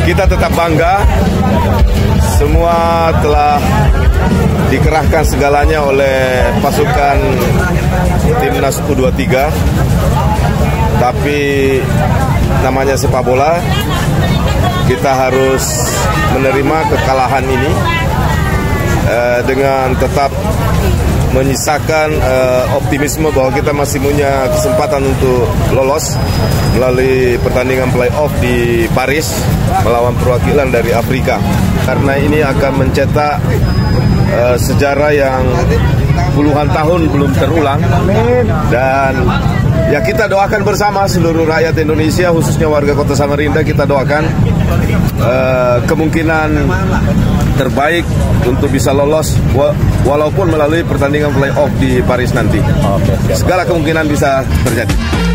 kita tetap bangga. Semua telah dikerahkan segalanya oleh pasukan timnas U23. Tapi namanya sepak bola, kita harus menerima kekalahan ini dengan tetap menyisakan optimisme bahwa kita masih punya kesempatan untuk lolos melalui pertandingan playoff di Paris melawan perwakilan dari Afrika. Karena ini akan mencetak sejarah yang puluhan tahun belum terulang, dan ya kita doakan bersama seluruh rakyat Indonesia, khususnya warga Kota Samarinda. Kita doakan kemungkinan terbaik untuk bisa lolos walaupun melalui pertandingan playoff di Paris nanti. Segala kemungkinan bisa terjadi.